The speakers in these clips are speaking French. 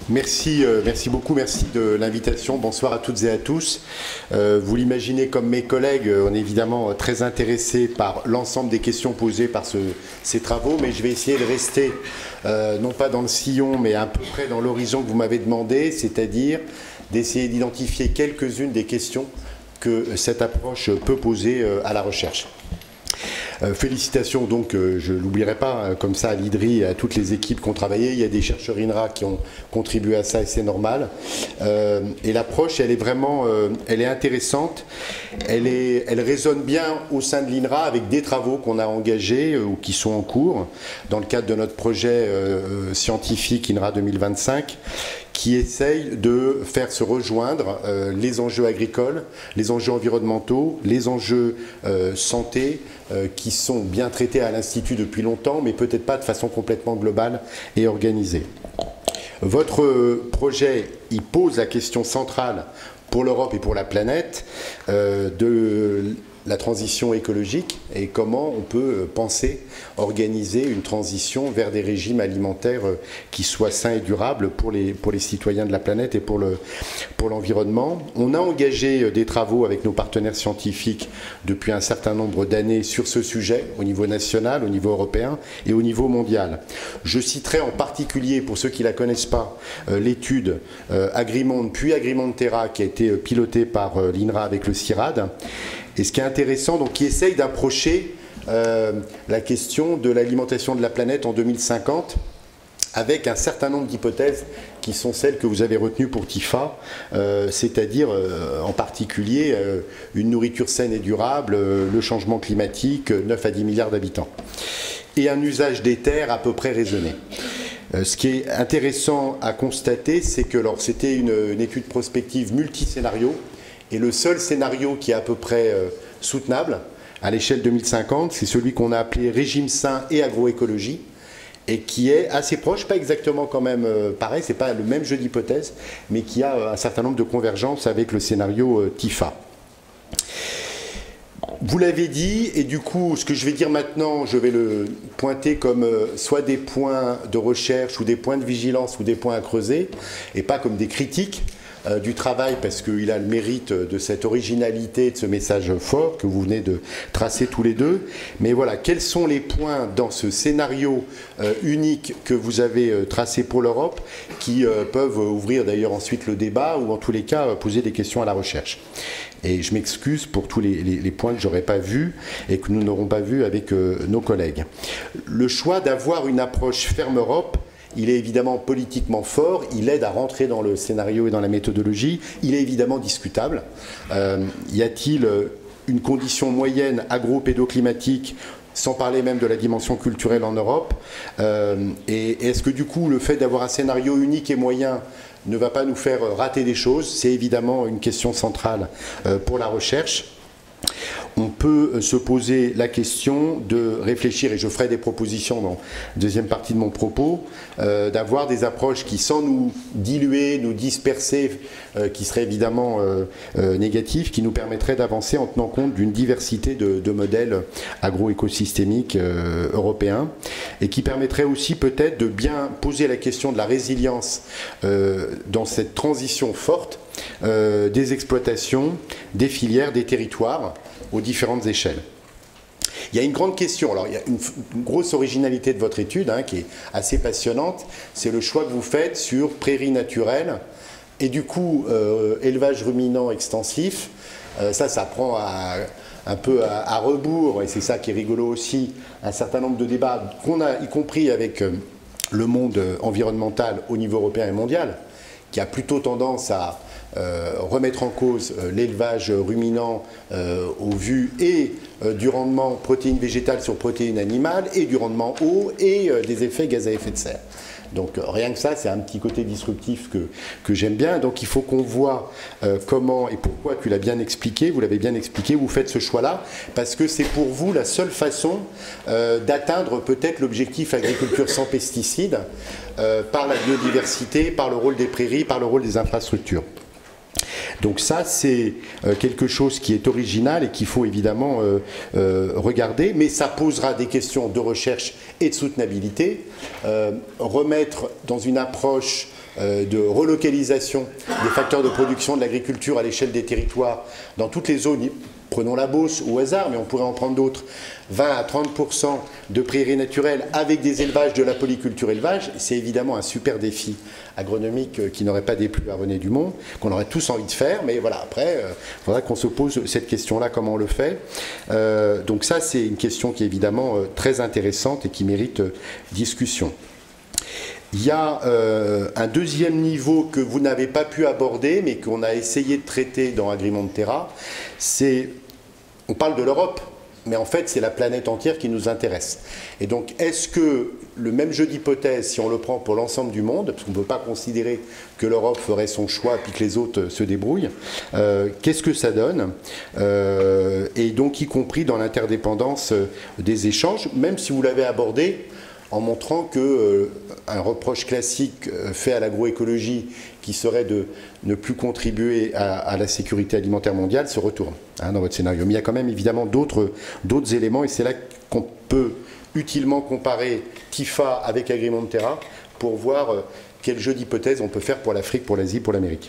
Merci beaucoup, merci de l'invitation. Bonsoir à toutes et à tous. Vous l'imaginez comme mes collègues, on est évidemment très intéressés par l'ensemble des questions posées par ces travaux, mais je vais essayer de rester non pas dans le sillon, mais à peu près dans l'horizon que vous m'avez demandé, c'est-à-dire d'essayer d'identifier quelques-unes des questions que cette approche peut poser à la recherche. Félicitations donc, je ne l'oublierai pas, comme ça à l'IDRI et à toutes les équipes qui ont travaillé. Il y a des chercheurs INRA qui ont contribué à ça et c'est normal. Et l'approche, elle est vraiment elle est intéressante. Elle résonne bien au sein de l'INRA avec des travaux qu'on a engagés ou qui sont en cours dans le cadre de notre projet scientifique INRA 2025 qui essaye de faire se rejoindre les enjeux agricoles, les enjeux environnementaux, les enjeux santé, qui sont bien traités à l'Institut depuis longtemps, mais peut-être pas de façon complètement globale et organisée. Votre projet, il pose la question centrale pour l'Europe et pour la planète de la transition écologique et comment on peut penser, organiser une transition vers des régimes alimentaires qui soient sains et durables pour les citoyens de la planète et pour l'environnement. On a engagé des travaux avec nos partenaires scientifiques depuis un certain nombre d'années sur ce sujet, au niveau national, au niveau européen et au niveau mondial. Je citerai en particulier, pour ceux qui ne la connaissent pas, l'étude Agrimonde puis Agrimonde Terra qui a été pilotée par l'INRA avec le CIRAD. Et ce qui est intéressant, donc, qui essaye d'approcher la question de l'alimentation de la planète en 2050 avec un certain nombre d'hypothèses qui sont celles que vous avez retenues pour TIFA, c'est-à-dire en particulier une nourriture saine et durable, le changement climatique, 9 à 10 milliards d'habitants, et un usage des terres à peu près raisonné. Ce qui est intéressant à constater, c'est que c'était une étude prospective multiscénario, et le seul scénario qui est à peu près soutenable à l'échelle 2050, c'est celui qu'on a appelé régime sain et agroécologie, et qui est assez proche, pas exactement quand même pareil, c'est pas le même jeu d'hypothèses, mais qui a un certain nombre de convergences avec le scénario TIFA. Vous l'avez dit, et du coup, ce que je vais dire maintenant, je vais le pointer comme soit des points de recherche, ou des points de vigilance, ou des points à creuser, et pas comme des critiques du travail, parce qu'il a le mérite de cette originalité, de ce message fort que vous venez de tracer tous les deux. Mais voilà, quels sont les points dans ce scénario unique que vous avez tracé pour l'Europe qui peuvent ouvrir d'ailleurs ensuite le débat ou en tous les cas poser des questions à la recherche. Et je m'excuse pour tous les points que je n'aurais pas vus et que nous n'aurons pas vus avec nos collègues. Le choix d'avoir une approche ferme Europe, il est évidemment politiquement fort, il aide à rentrer dans le scénario et dans la méthodologie, il est évidemment discutable. Y a-t-il une condition moyenne agro-pédoclimatique, sans parler même de la dimension culturelle en Europe, et est-ce que du coup le fait d'avoir un scénario unique et moyen ne va pas nous faire rater des choses? C'est évidemment une question centrale pour la recherche. On peut se poser la question de réfléchir, et je ferai des propositions dans la deuxième partie de mon propos, d'avoir des approches qui, sans nous diluer, nous disperser, qui seraient évidemment négatives, qui nous permettraient d'avancer en tenant compte d'une diversité de modèles agroécosystémiques européens, et qui permettraient aussi peut-être de bien poser la question de la résilience dans cette transition forte des exploitations, des filières, des territoires, aux différentes échelles. Il y a une grande question, alors il y a une grosse originalité de votre étude qui est assez passionnante, c'est le choix que vous faites sur prairies naturelles et du coup élevage ruminant extensif. Ça prend un peu à rebours, et c'est ça qui est rigolo aussi, un certain nombre de débats qu'on a, y compris avec le monde environnemental au niveau européen et mondial, qui a plutôt tendance à remettre en cause l'élevage ruminant au vu et du rendement protéines végétales sur protéines animales et du rendement eau et des effets gaz à effet de serre. Donc rien que ça, c'est un petit côté disruptif que j'aime bien. Donc il faut qu'on voit comment et pourquoi, tu l'as bien expliqué, vous l'avez bien expliqué, vous faites ce choix-là, parce que c'est pour vous la seule façon d'atteindre peut-être l'objectif agriculture sans pesticides par la biodiversité, par le rôle des prairies, par le rôle des infrastructures. Donc ça, c'est quelque chose qui est original et qu'il faut évidemment regarder, mais ça posera des questions de recherche et de soutenabilité. Remettre dans une approche de relocalisation des facteurs de production de l'agriculture à l'échelle des territoires dans toutes les zones, prenons la Beauce au hasard, mais on pourrait en prendre d'autres, 20 à 30% de prairies naturelles avec des élevages de la polyculture élevage, c'est évidemment un super défi agronomique qui n'aurait pas déplu à René Dumont, qu'on aurait tous envie de faire, mais voilà, après, il faudra qu'on se pose cette question-là, comment on le fait. Donc ça, c'est une question qui est évidemment très intéressante et qui mérite discussion. Il y a un deuxième niveau que vous n'avez pas pu aborder, mais qu'on a essayé de traiter dans Agrimonterra, c'est, on parle de l'Europe, mais en fait c'est la planète entière qui nous intéresse. Et donc est-ce que le même jeu d'hypothèse, si on le prend pour l'ensemble du monde, parce qu'on ne peut pas considérer que l'Europe ferait son choix puis que les autres se débrouillent, qu'est-ce que ça donne? Et donc y compris dans l'interdépendance des échanges, même si vous l'avez abordé, en montrant qu'un reproche classique fait à l'agroécologie, qui serait de ne plus contribuer à la sécurité alimentaire mondiale, se retourne dans votre scénario. Mais il y a quand même évidemment d'autres éléments, et c'est là qu'on peut utilement comparer TIFA avec Agrimonterra pour voir quel jeu d'hypothèses on peut faire pour l'Afrique, pour l'Asie, pour l'Amérique.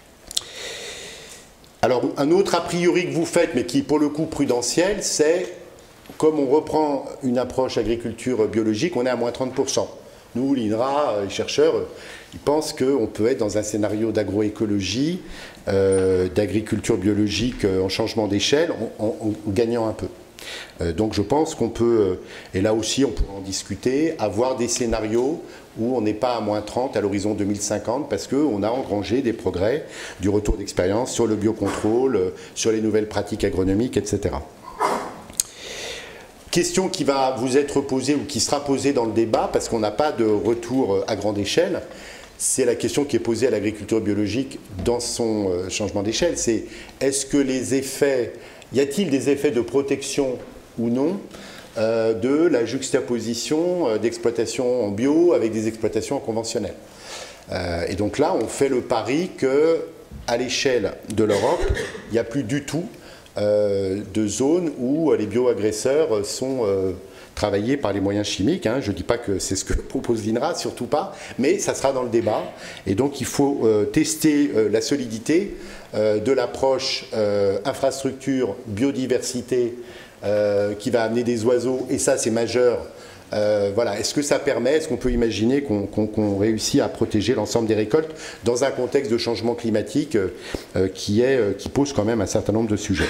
Alors, un autre a priori que vous faites, mais qui est pour le coup prudentiel, c'est comme on reprend une approche agriculture biologique, on est à moins 30%. Nous, l'INRA, les chercheurs, ils pensent qu'on peut être dans un scénario d'agroécologie, d'agriculture biologique en changement d'échelle, en gagnant un peu. Donc je pense qu'on peut, et là aussi on pourra en discuter, avoir des scénarios où on n'est pas à moins 30 à l'horizon 2050 parce qu'on a engrangé des progrès, du retour d'expérience sur le biocontrôle, sur les nouvelles pratiques agronomiques, etc. Question qui va vous être posée ou qui sera posée dans le débat parce qu'on n'a pas de retour à grande échelle, c'est la question qui est posée à l'agriculture biologique dans son changement d'échelle, c'est est-ce que les effets, y a-t-il des effets de protection ou non de la juxtaposition d'exploitation en bio avec des exploitations conventionnelles. Et donc là, on fait le pari qu'à l'échelle de l'Europe, il n'y a plus du tout de zones où les bioagresseurs sont travaillés par les moyens chimiques. Je ne dis pas que c'est ce que propose l'INRA, surtout pas, mais ça sera dans le débat. Et donc il faut tester la solidité de l'approche infrastructure, biodiversité, qui va amener des oiseaux, et ça c'est majeur. Voilà. Est-ce que ça permet, est-ce qu'on peut imaginer qu'on réussit à protéger l'ensemble des récoltes dans un contexte de changement climatique qui pose quand même un certain nombre de sujets.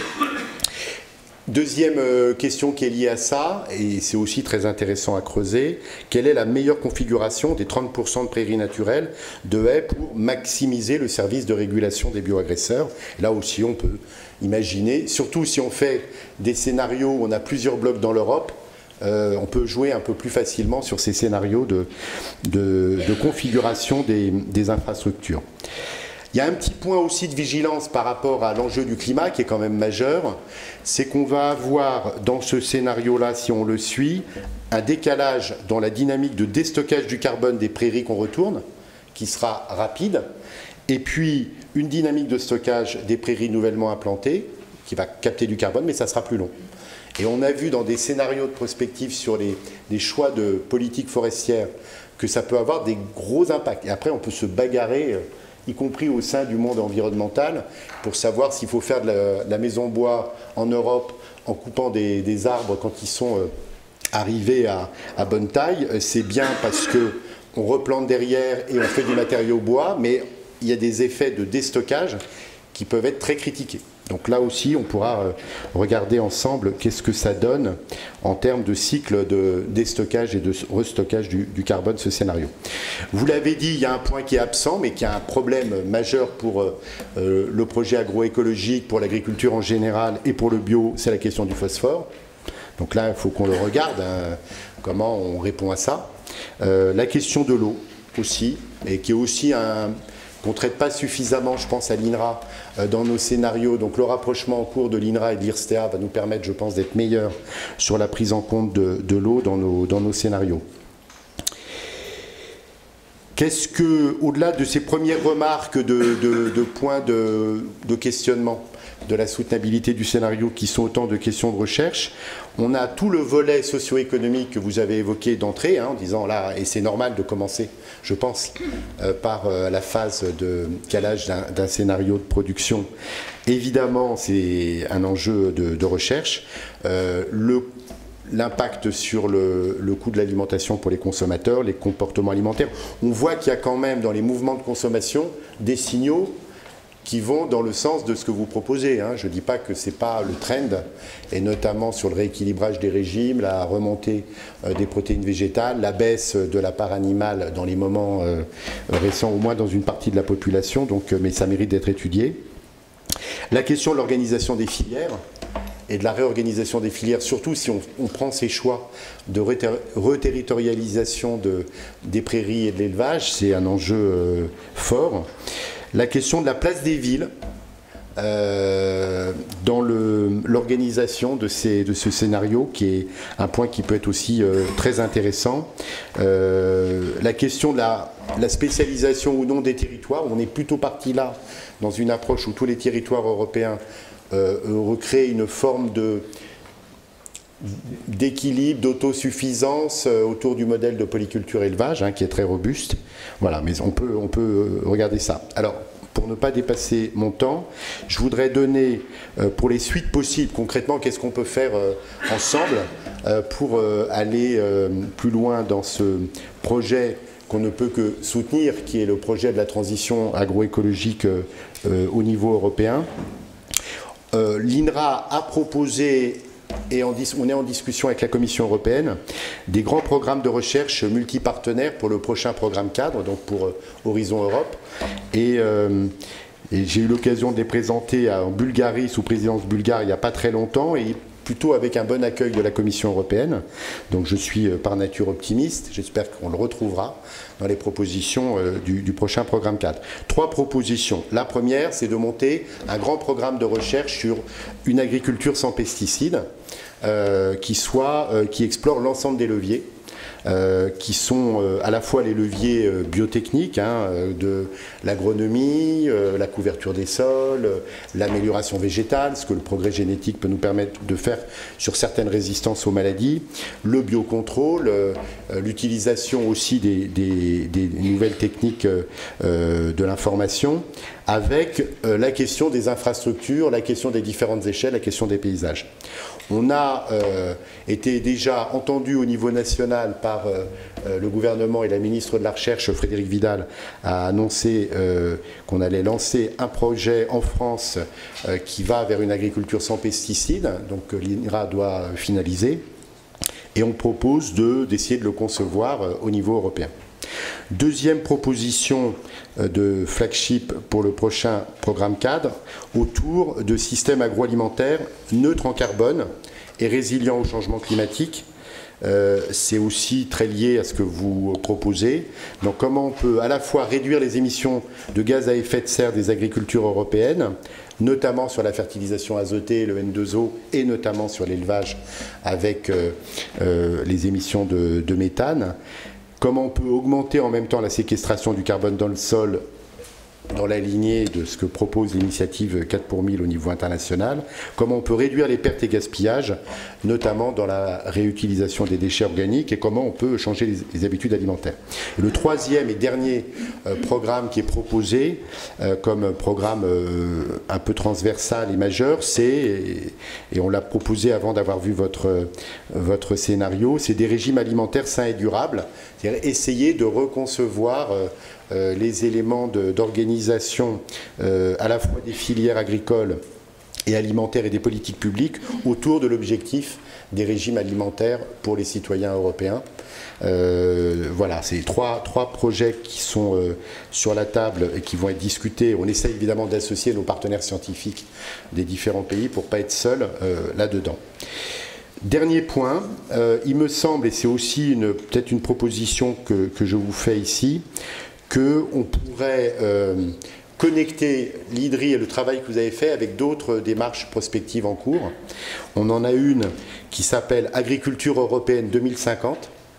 Deuxième question qui est liée à ça, et c'est aussi très intéressant à creuser, quelle est la meilleure configuration des 30% de prairies naturelles de haies pour maximiser le service de régulation des bioagresseurs? Là aussi on peut imaginer, surtout si on fait des scénarios où on a plusieurs blocs dans l'Europe, on peut jouer un peu plus facilement sur ces scénarios de configuration des infrastructures. Il y a un petit point aussi de vigilance par rapport à l'enjeu du climat qui est quand même majeur, c'est qu'on va avoir dans ce scénario-là, si on le suit, un décalage dans la dynamique de déstockage du carbone des prairies qu'on retourne, qui sera rapide, et puis une dynamique de stockage des prairies nouvellement implantées, qui va capter du carbone, mais ça sera plus long. Et on a vu dans des scénarios de prospective sur les choix de politique forestière que ça peut avoir des gros impacts. Et après, on peut se bagarrer, y compris au sein du monde environnemental, pour savoir s'il faut faire de la maison bois en Europe en coupant des arbres quand ils sont arrivés à bonne taille. C'est bien parce qu'on replante derrière et on fait du matériau bois, mais il y a des effets de déstockage qui peuvent être très critiqués. Donc là aussi, on pourra regarder ensemble qu'est-ce que ça donne en termes de cycle de déstockage et de restockage du carbone, ce scénario. Vous l'avez dit, il y a un point qui est absent, mais qui a un problème majeur pour le projet agroécologique, pour l'agriculture en général et pour le bio, c'est la question du phosphore. Donc là, il faut qu'on le regarde, comment on répond à ça. La question de l'eau aussi, et qui est aussi qu'on ne traite pas suffisamment, je pense, à l'INRA dans nos scénarios. Donc le rapprochement en cours de l'INRA et de l'IRSTEA va nous permettre, je pense, d'être meilleurs sur la prise en compte de l'eau dans nos scénarios. Qu'est-ce que, au-delà de ces premières remarques de points de questionnement de la soutenabilité du scénario, qui sont autant de questions de recherche, on a tout le volet socio-économique que vous avez évoqué d'entrée, en disant là, et c'est normal de commencer, je pense, par la phase de calage d'un scénario de production. Évidemment, c'est un enjeu de recherche. L'impact sur le coût de l'alimentation pour les consommateurs, les comportements alimentaires. On voit qu'il y a quand même dans les mouvements de consommation des signaux qui vont dans le sens de ce que vous proposez. Je ne dis pas que ce n'est pas le trend, et notamment sur le rééquilibrage des régimes, la remontée des protéines végétales, la baisse de la part animale dans les moments récents, au moins dans une partie de la population, donc, mais ça mérite d'être étudié. La question de l'organisation des filières et de la réorganisation des filières, surtout si on prend ces choix de reterritorialisation des prairies et de l'élevage, c'est un enjeu fort. La question de la place des villes dans l'organisation de ce scénario, qui est un point qui peut être aussi très intéressant. La question de la spécialisation ou non des territoires, on est plutôt parti là, dans une approche où tous les territoires européens recréent une forme d'équilibre, d'autosuffisance autour du modèle de polyculture élevage, qui est très robuste. Voilà, mais on peut regarder ça. Alors, pour ne pas dépasser mon temps, je voudrais donner, pour les suites possibles, concrètement, qu'est-ce qu'on peut faire ensemble pour aller plus loin dans ce projet qu'on ne peut que soutenir, qui est le projet de la transition agroécologique au niveau européen. L'INRA a proposé, et on est en discussion avec la Commission européenne, des grands programmes de recherche multipartenaires pour le prochain programme cadre, donc pour Horizon Europe. Et j'ai eu l'occasion de les présenter en Bulgarie, sous présidence bulgare, il n'y a pas très longtemps, et plutôt avec un bon accueil de la Commission européenne. Donc je suis par nature optimiste, j'espère qu'on le retrouvera dans les propositions du prochain programme cadre. 3 propositions. La première, c'est de monter un grand programme de recherche sur une agriculture sans pesticides, qui explore l'ensemble des leviers, qui sont à la fois les leviers biotechniques, de l'agronomie, la couverture des sols, l'amélioration végétale, ce que le progrès génétique peut nous permettre de faire sur certaines résistances aux maladies, le biocontrôle, l'utilisation aussi des nouvelles techniques de l'information, avec la question des infrastructures, la question des différentes échelles, la question des paysages. On a été déjà entendu au niveau national par le gouvernement, et la ministre de la Recherche, Frédérique Vidal, a annoncé qu'on allait lancer un projet en France qui va vers une agriculture sans pesticides, donc l'INRA doit finaliser, et on propose d'essayer de le concevoir au niveau européen. Deuxième proposition de flagship pour le prochain programme cadre, autour de systèmes agroalimentaires neutres en carbone et résilients au changement climatique. C'est aussi très lié à ce que vous proposez. Donc comment on peut à la fois réduire les émissions de gaz à effet de serre des agricultures européennes, notamment sur la fertilisation azotée, le N2O, et notamment sur l'élevage avec les émissions de méthane. Comment on peut augmenter en même temps la séquestration du carbone dans le sol, dans la lignée de ce que propose l'initiative 4 pour 1000 au niveau international. Comment on peut réduire les pertes et gaspillages, notamment dans la réutilisation des déchets organiques, et comment on peut changer les habitudes alimentaires. Et le troisième et dernier programme qui est proposé comme programme un peu transversal et majeur, et on l'a proposé avant d'avoir vu votre scénario, c'est des régimes alimentaires sains et durables, c'est-à-dire essayer de reconcevoir les éléments d'organisation à la fois des filières agricoles et alimentaires et des politiques publiques autour de l'objectif des régimes alimentaires pour les citoyens européens. Voilà, c'est trois projets qui sont sur la table et qui vont être discutés. On essaie évidemment d'associer nos partenaires scientifiques des différents pays pour ne pas être seul là-dedans. Dernier point, il me semble, et c'est aussi peut-être une proposition que je vous fais ici, qu'on pourrait connecter l'IDRI et le travail que vous avez fait avec d'autres démarches prospectives en cours. On en a une qui s'appelle Agriculture européenne 2050,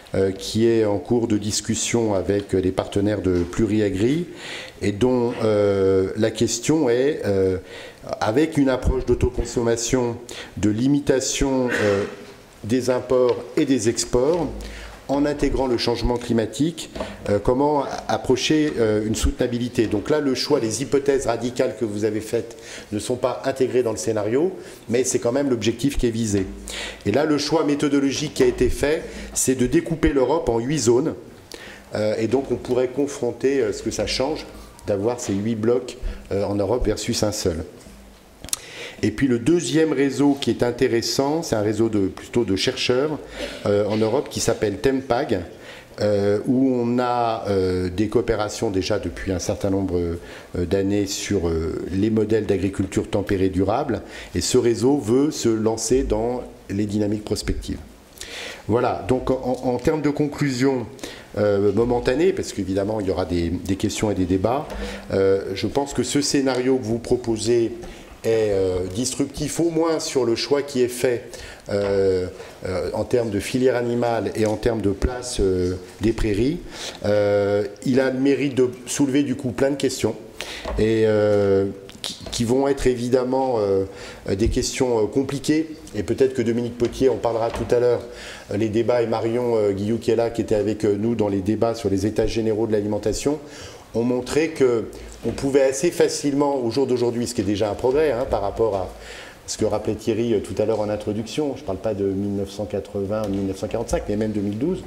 qui est en cours de discussion avec les partenaires de Pluriagri et dont la question est, avec une approche d'autoconsommation, de limitation des imports et des exports, en intégrant le changement climatique, comment approcher une soutenabilité. Donc là, le choix, les hypothèses radicales que vous avez faites ne sont pas intégrées dans le scénario, mais c'est quand même l'objectif qui est visé. Et là, le choix méthodologique qui a été fait, c'est de découper l'Europe en 8 zones. Et donc, on pourrait confronter ce que ça change d'avoir ces 8 blocs en Europe versus un seul. Et puis le deuxième réseau qui est intéressant, c'est un réseau plutôt de chercheurs en Europe qui s'appelle TEMPAG, où on a des coopérations déjà depuis un certain nombre d'années sur les modèles d'agriculture tempérée durable. Et ce réseau veut se lancer dans les dynamiques prospectives. Voilà, donc en termes de conclusion momentanée, parce qu'évidemment il y aura des questions et des débats, je pense que ce scénario que vous proposez est disruptif au moins sur le choix qui est fait en termes de filière animale et en termes de place des prairies. Il a le mérite de soulever du coup plein de questions et qui vont être évidemment des questions compliquées, et peut-être que Dominique Potier en parlera tout à l'heure, les débats, et Marion Guillou qui est là, qui était avec nous dans les débats sur les états généraux de l'alimentation, ont montré qu'on pouvait assez facilement, au jour d'aujourd'hui, ce qui est déjà un progrès par rapport à ce que rappelait Thierry tout à l'heure en introduction, je ne parle pas de 1980, 1945, mais même 2012,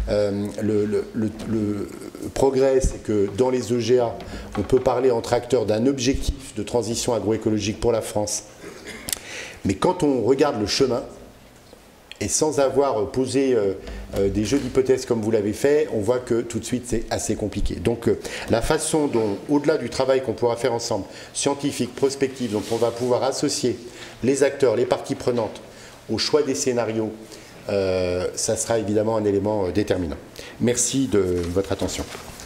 le progrès, c'est que dans les EGA, on peut parler entre acteurs d'un objectif de transition agroécologique pour la France. Mais quand on regarde le chemin, et sans avoir posé des jeux d'hypothèses comme vous l'avez fait, on voit que tout de suite c'est assez compliqué. Donc la façon dont, au-delà du travail qu'on pourra faire ensemble, scientifique, prospectif, donc on va pouvoir associer les acteurs, les parties prenantes au choix des scénarios, ça sera évidemment un élément déterminant. Merci de votre attention.